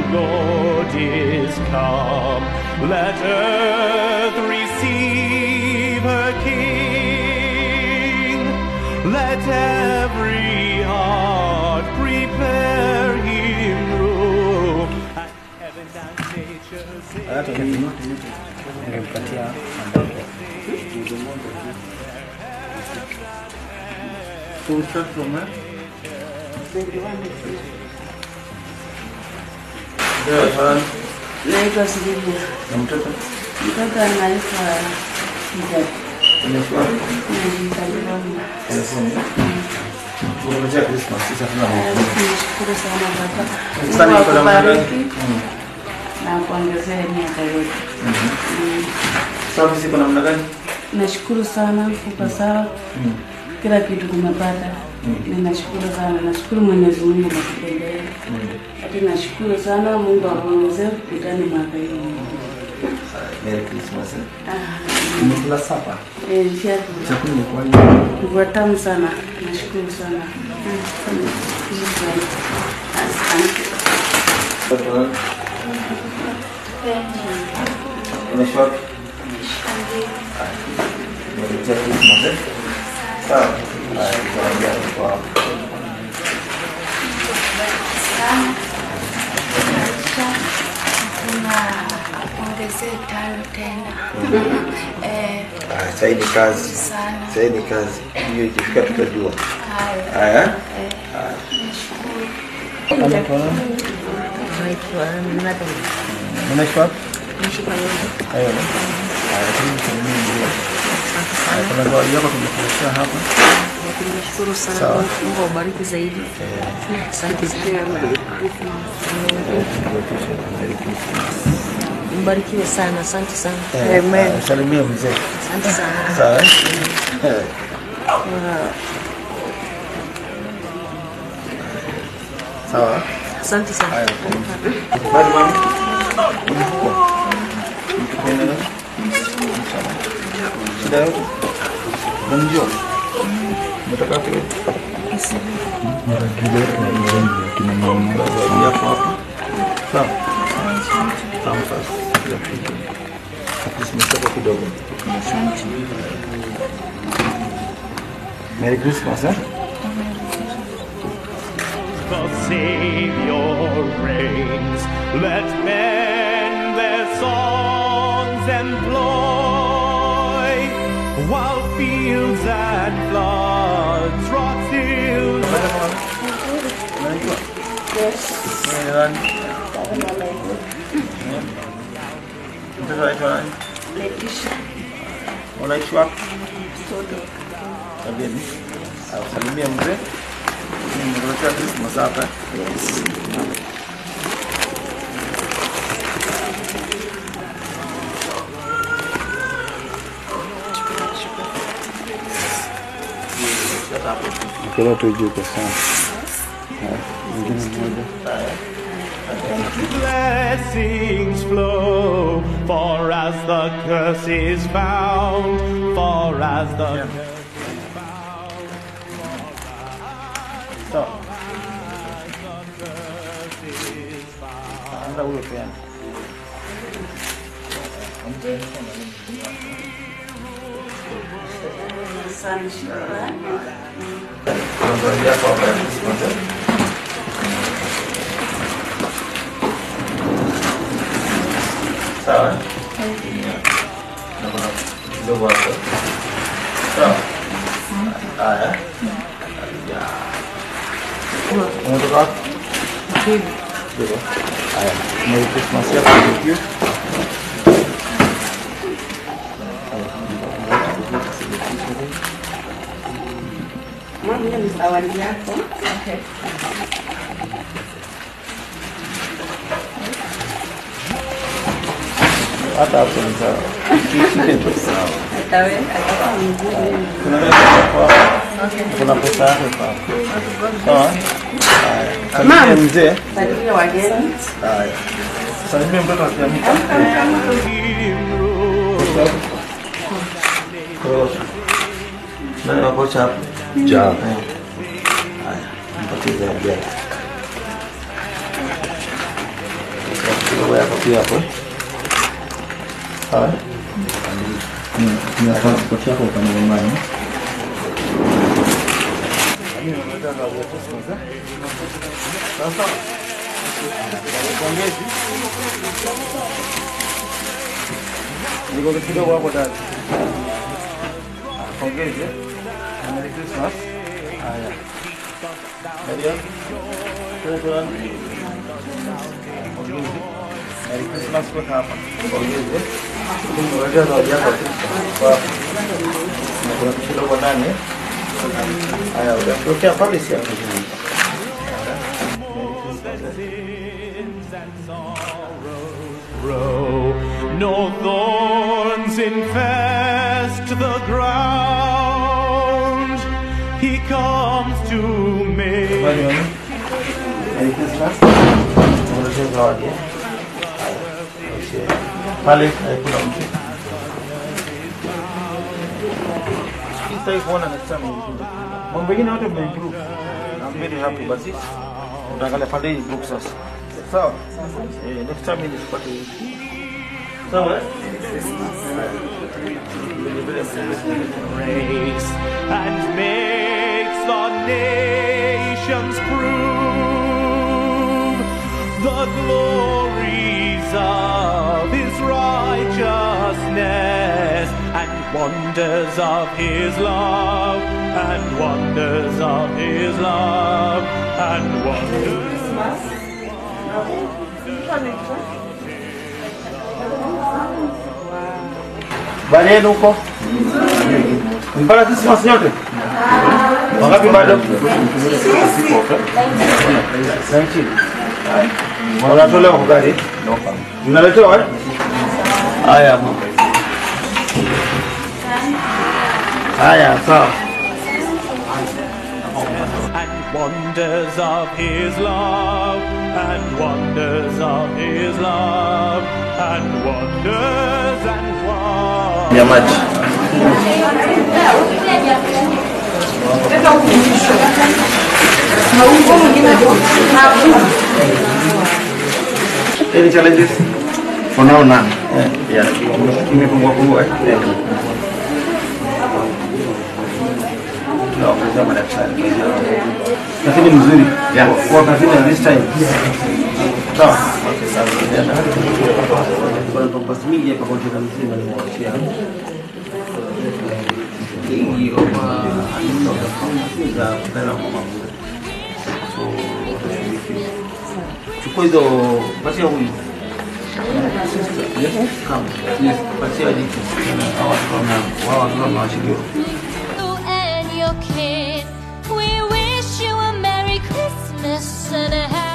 Lord is come. Let earth receive her King. Let every heart prepare him room. And heaven and nature sing. Naitwa Sidibu. Na mtoto? Mtoto anaitwa Hijab. Anaitwa? Unajua Christmas sasa tunao. Nashukuru sana baba. Asante kwa kubariki. Na kuongezea miaka yote. Sawa, sisi kuna namna gani? Nashukuru sana kwa sawa. Kila kitu tumepata. Ninashukuru sana. Nashukuru Mwenyezi Mungu kwa kupendelea. Lakini nashukuru sana Mungu amuongezee kutani mwaka huu. Merry Christmas. Umekula sapa? Chakula ni kwa nini? Kwa tamu sana. Nashukuru sana. Asante. Umeshwa? Merry Christmas. Sawa. Ongezee tano tena. Sasa ni kazi. Sasa ni kazi. Hiyo ikifika tutajua. Haya. Unashwa? Hayo. Kuna zawadi yako tumekuletea hapa. Tunashukuru sana. Mungu awabariki zaidi. Asante sana. Mbarikiwe sana. Asante sana. Amen. Salimia mzee. Asante sana. Sawa. Sawa. Asante sana. Bye mama. Sudah. Bonjour. Mtoka wapi? Merry Christmas, eh? The Savior reigns. Let men their songs employ, while fields and floods rock still. Yes. Leticia. Unaitwa? Sabini. Salimia mzee. Nimekuletea Christmas hapa. Yes. Kila tuju kwa sana. Blessings flow, for as the curse is found, for as the Stop. Anda ulo pia. Kuanzia kwa Christmas. Sawa. Na kuna kidogo hapo. Sawa. Haya. Ya. Unatoka wapi? Ndio. Haya. Merry Christmas ya kwa you. Mama ni zawadi yako. Okay. Hata hapo ni sawa. Ndio sawa. Atawe atakuwa mzuri. Kuna wewe kwa kuna pesa yako hapa. Sawa? Salimia mzee. Salimia wageni. Haya. Salimia mtoto akiamka. Nani wako hapo? Ja. Haya. Mpatie zawadi yako. Kidogo yako pia hapo. Sawa? Tunataka kupotea kwa upande wa mama. Sasa pongezi. Niko kidogo hapo ndani. Pongezi. Merry Christmas. Haya. Ndio. Merry Christmas kwa hapa. Pongezi. Tunaweza zawadi yako. Na kuna kidogo ndani. Haya, utapokea pale si hapo. No thorns infest the ground. He comes to me. Merry Christmas. Tunaweza zawadi. Pale kuna mtu. Sasa kuona next time. Mambo mengine yote mmeimprove. I'm very happy basi. Utaangalia pale hii book sasa. Sawa? Next time ni tupate hii. Sawa? And makes the nations prove the glories of his righteousness and wonders of his love and wonders of his love and wonders. Bali yenu huko? Mpaka Christmas yote? Wangapi bado? Sanchi. Wanatolewa kwa gari? Mnaletewa eh? Haya mama. Haya sawa. And wonders of his love and wonders of his love and wonders and wonders. Ya maji. Any challenges? For now none. Yeah. Imepungua. No, kwa madaktari. Lakini mzuri. Yeah. Kwa kazini this time. Sawa. Kwa pampas mingi hapa kwa kila mzima ni mwachia. Hii opa alitoka za kupenda mama. So chukua hizo pasia huyu. Yes, come. Yes, pasia hiki. Wao wanawashikio. And your kid, we wish you a Merry Christmas and a happy